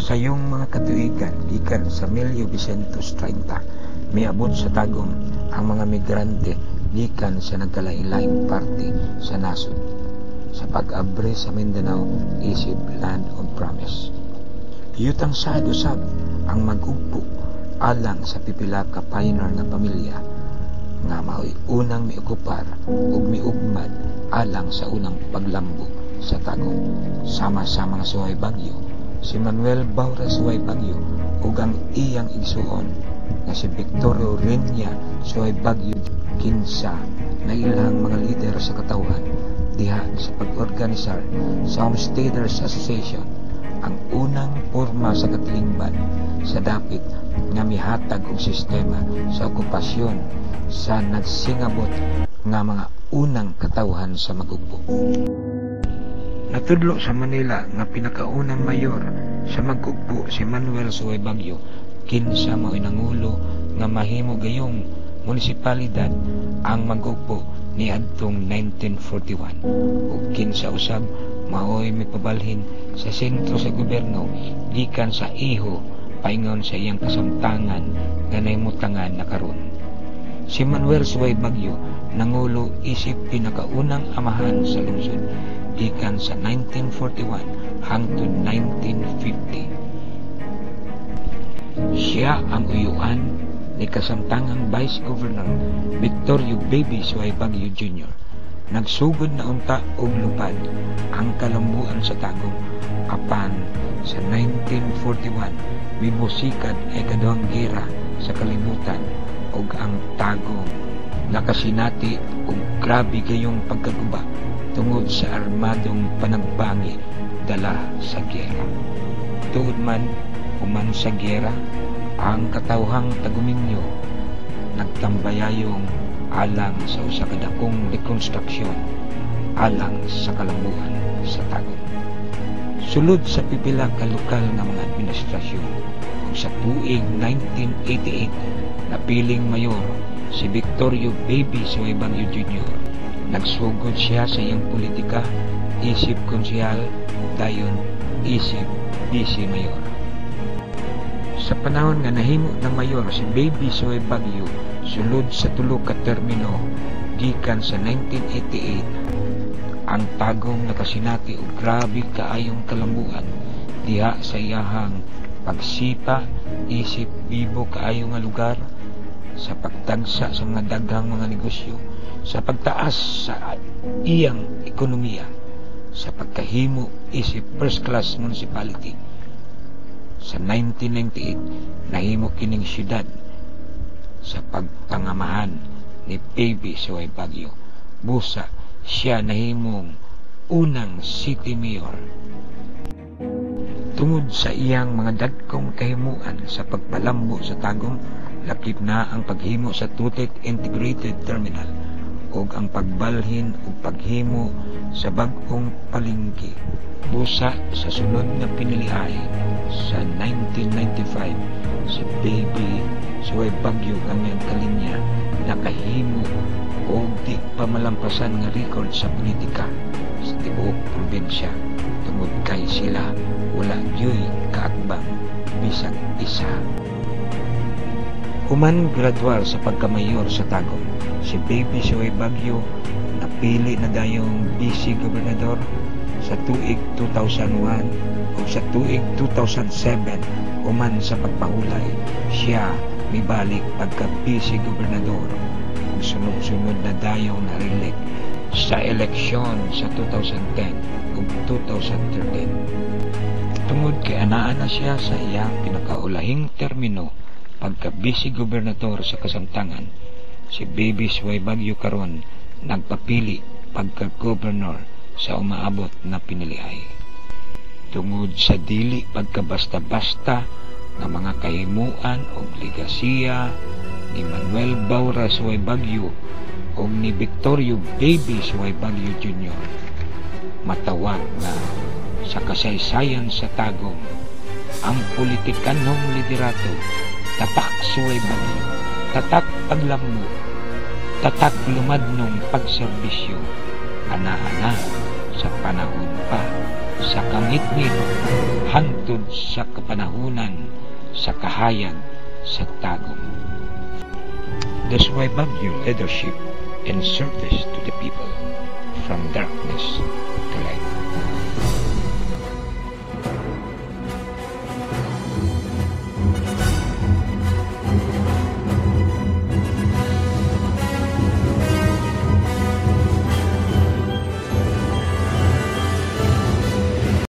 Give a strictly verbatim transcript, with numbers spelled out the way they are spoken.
sayong mga katuigan gikan sa mil novecentos treinta miabot sa tagom ang mga migrante gikan sa nagkalain-laing parte sa nasod sa pag-abre sa Mindanao isip land of promise. Yutang sad usab ang mag-ugpo alang sa pipila ka pioneer nga pamilya nga mao'y unang miokupar ug miugmad alang sa unang paglambo sa tagong sama-sama nga Suaybaguio, si Manuel Baura Suaybaguio ug ang iyang igsuon nga si Victorio Renya Suaybaguio kinsa na ilang mga lider sa katawhan diha sa pag-organisar sa Homesteaders Association, ang unang porma sa katilingban sa dapit nga mihatag og sistema sa okupasyon sa nagsingabot nga mga unang katawhan sa mag-ugpo. Natudlo sa Manila nga pinakaunang mayor sa mag-ugpo si Manuel Suaybaguio kinsa mao'y nangulo nga mahimo gayong munisipalidad ang mag-ugpo ni adtong nineteen forty-one ug kinsa usab mao'y mipabalhin sa sentro sa gobyerno gikan sa iho paingon sa iyang kasamtangan nga nahimutangan na karon. Si Manuel Suaybaguio nangulo isip pinakaunang amahan sa lungsod gikan sa nineteen forty-one hangtod nineteen fifty. Siya ang uyuan ni kasamtangang Vice Governor Victorio Baby Suaybaguio Junior Nagsugod na unta og lupad ang kalambuan sa tagong apan sa nineteen forty-one mibusikad ay kaduhang gera sa kalibutan ug ang tagong nakasinati og grabe gayong pagkaguba tungod sa armadong panagbangi dala sa gera. Tuod man human sa gera, ang katawhang taguminyo nagtambayayong alang sa usa ka dakong rekonstruksyon alang sa kalambuan sa tagong. Sulod sa pipila ka lokal nga mga administrasyon ug sa tuig nineteen eighty-eight napiling mayor si Victorio Baby Suaybaguio Junior Nagsugod siya sa iyang politika isip konsyal dayon isip vice mayor. Sa panahon nga nahimo ng mayor si Baby Suaybaguio sulod sa tulo ka termino gikan sa nineteen eighty-eight, ang tagong nakasinati og grabe kaayong kalambuan diha sa iyahang pagsipa isip bibo kaayo nga lugar sa pagtagsa sa mga daghang mga negosyo, sa pagtaas sa iyang ekonomiya, sa pagkahimo isip first class municipality. Sa nineteen ninety-eight nahimo kining syudad sa pagpangamahan ni Baby Suaybaguio. Busa siya nahimong unang city mayor. Tungod sa iyang mga dagkong kahimuan sa pagpalambo sa tagong, lakip na ang paghimo sa Tutek Integrated Terminal ug ang pagbalhin ug paghimo sa bag-ong palengke. Busa sa sunod nga pinilihay sa nineteen ninety-five, si Baby Suaybaguio kanyang kalinya nakahimo og di pamalampasan nga record sa politika sa tibuok probinsya tungod kay sila wala gyoy kaakbang bisag isa. Human gradual sa pagkamayor sa tagong, si Baby Suaybaguio napili na dayong vice gobernador sa tuig two thousand one o sa tuig two thousand seven. Human sa pagpahulay, siya mibalik pagka vice gobernador ug sunod-sunod na dayong na-elect sa eleksyon sa two thousand ten ug two thousand thirteen. Tungod kay anaa na siya sa iyang pinakaulahing termino pagka vice gobernador sa kasamtangan, si Baby Suaybaguio karon nagpapili pagka governor sa umaabot na pinilihay. Tungod sa dili pagkabasta-basta nga mga kahimuan o ligasiya ni Manuel Baura Suaybaguio o ni Victorio Baby Suaybaguio Junior, matawag na sa kasaysayan sa tagong ang politikanhong liderato, tatak Suaybaguio, tatak paglambo, tatak lumadnong pagserbisyo, ana-ana sa panahon pa sa kangitngit hangtod sa kapanahunan sa kahayag sa tagom. The Suaybaguio leadership and service to the people from darkness